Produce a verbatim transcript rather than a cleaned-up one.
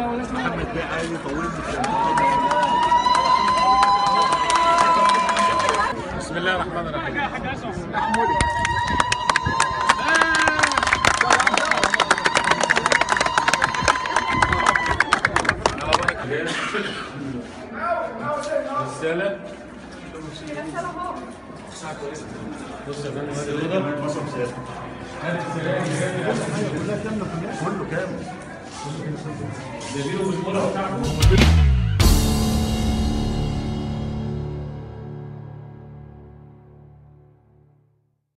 محمد بيه عالي طولت بسم الله الرحمن الرحيم. رسالة بص يا فندم كله كامل. ده فيه بالمرة بتاعته.